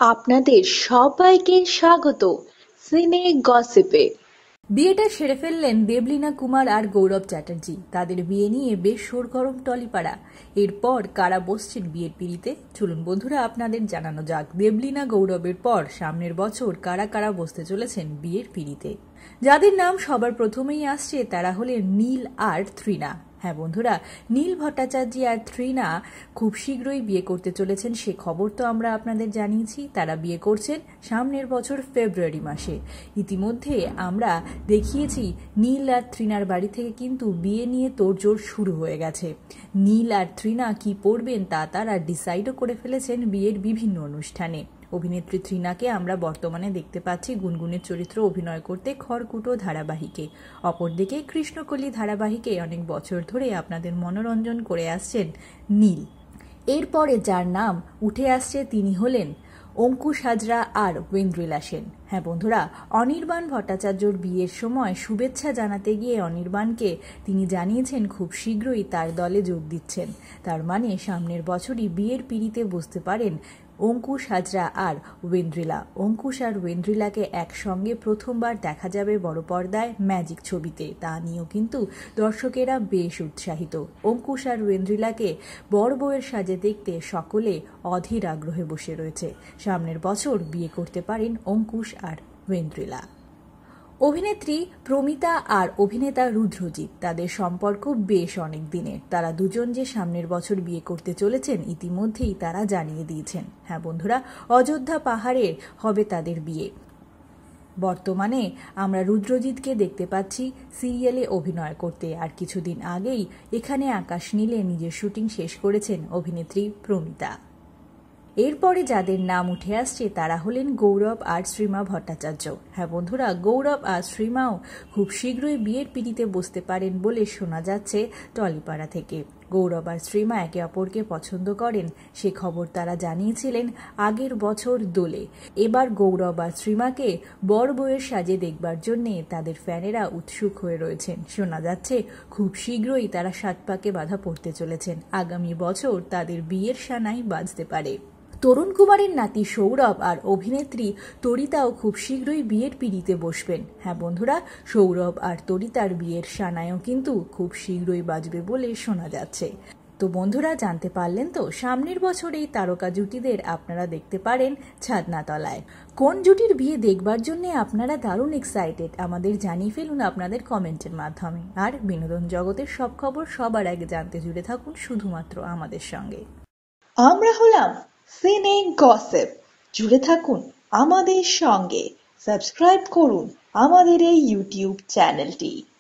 আপনাদের সবাইকে স্বাগত সিনে গসিপে। বিয়েটা সেরে ফেললেন দেবলীনা কুমার আর গৌরব চ্যাটার্জি। তাদের বিয়ে নিয়ে বেশ সরগরম টলিপাড়া। এরপর কারা বসছেন বিয়ের পিঁড়িতে, চলুন বন্ধুরা আপনাদের জানানো যাক দেবলীনা গৌরবের পর সামনের বছর কারা কারা বসতে চলেছেন বিয়ের পিঁড়িতে। যাদের নাম সবার প্রথমেই আসছে তারা হলেন নীল আর তৃণা। হ্যাঁ বন্ধুরা, নীল ভট্টাচার্য আর তৃণা খুব শীঘ্রই বিয়ে করতে চলেছেন, সে খবর তো আমরা আপনাদের জানিয়েছি। তারা বিয়ে করছেন সামনের বছর ফেব্রুয়ারি মাসে। ইতিমধ্যে আমরা দেখিয়েছি নীল আর তৃণার বাড়ি থেকে কিন্তু বিয়ে নিয়ে তোড়জোড় শুরু হয়ে গেছে। নীল আর তৃণা কি পরবেন তা তারা ডিসাইডও করে ফেলেছেন বিয়ের বিভিন্ন অনুষ্ঠানে। অভিনেত্রী তৃণাকে আমরা বর্তমানে দেখতে পাচ্ছি গুনগুনের চরিত্র অভিনয় করতে খড়কুটো ধারাবাহিকে। অপরদিকে কৃষ্ণকলি ধারাবাহিকে অনেক বছর ধরে আপনাদের মনোরঞ্জন করে আসছেন নীল। এরপরে যার নাম উঠে আসছে তিনি হলেন অঙ্কুশ হাজরা আর ওয়েন্দ্রিলা সেন। হ্যাঁ বন্ধুরা, অনির্বাণ ভট্টাচার্যর বিয়ের সময় শুভেচ্ছা জানাতে গিয়ে অনির্বাণকে তিনি জানিয়েছেন খুব শীঘ্রই তার দলে যোগ দিচ্ছেন। তার মানে সামনের বছরই বিয়ের পিঁড়িতে বসতে পারেন অঙ্কুশ হাজরা আর ওয়েন্দ্রিলা। অঙ্কুশ আর ওয়েন্দ্রিলাকে একসঙ্গে প্রথমবার দেখা যাবে বড় পর্দায় ম্যাজিক ছবিতে, তা নিয়েও কিন্তু দর্শকেরা বেশ উৎসাহিত। অঙ্কুশ আর ওয়েন্দ্রিলাকে বড় বউয়ের সাজে দেখতে সকলে অধীর আগ্রহে বসে রয়েছে। সামনের বছর বিয়ে করতে পারেন অঙ্কুশ আর ওয়েন্দ্রিলা। অভিনেত্রী প্রমিতা আর অভিনেতা রুদ্রজিৎ, তাদের সম্পর্ক বেশ অনেক দিনের। তারা দুজন যে সামনের বছর বিয়ে করতে চলেছেন ইতিমধ্যেই তারা জানিয়ে দিয়েছেন। হ্যাঁ বন্ধুরা, অযোধ্যা পাহাড়ের হবে তাদের বিয়ে। বর্তমানে আমরা রুদ্রজিৎকে দেখতে পাচ্ছি সিরিয়ালে অভিনয় করতে, আর কিছুদিন আগেই এখানে আকাশ নীলে নিজের শুটিং শেষ করেছেন অভিনেত্রী প্রমিতা। এরপরে যাদের নাম উঠে আসছে তারা হলেন গৌরব আর শ্রীমা ভট্টাচার্য। হ্যাঁ বন্ধুরা, গৌরব আর শ্রীমাও খুব শীঘ্রই বিয়ের পিঁড়িতে বসতে পারেন বলে শোনা যাচ্ছে টলিপাড়া থেকে। গৌরব আর শ্রীমা একে অপরকে পছন্দ করেন, সে খবর তারা জানিয়েছিলেন আগের বছর দোলে। এবার গৌরব আর শ্রীমাকে বর বউয়ের সাজে দেখবার জন্যে তাদের ফ্যানেরা উৎসুক হয়ে রয়েছেন। শোনা যাচ্ছে খুব শীঘ্রই তারা সাত পাকে বাঁধা পড়তে চলেছেন। আগামী বছর তাদের বিয়ের সানাই বাজতে পারে। তরুণ কুমারের নাতি সৌরভ আর অভিনেত্রী তরিতাও খুব শীঘ্রই বিয়ের পিঁড়িতে বসবেন। হ্যাঁ বন্ধুরা, সৌরভ আর তরিতার বিয়ের সানায়ও কিন্তু খুব শীঘ্রই বাজবে বলে শোনা যাচ্ছে। তো বন্ধুরা, জানতে পারলেন তো সামনের বছর এই তারকা জুটিদের আপনারা দেখতে পারেন ছাদনাতলায়। কোন জুটির বিয়ে দেখবার জন্য আপনারা দারুণ এক্সাইটেড আমাদের জানিয়ে ফেলুন আপনাদের কমেন্টের মাধ্যমে। আর বিনোদন জগতের সব খবর সবার আগে জানতে জুড়ে থাকুন শুধুমাত্র আমাদের সঙ্গে। আমরা হলাম সিনে গসিপ, জুড়ে থাকুন আমাদের সঙ্গে। সাবস্ক্রাইব করুন আমাদের এই ইউটিউব চ্যানেলটি।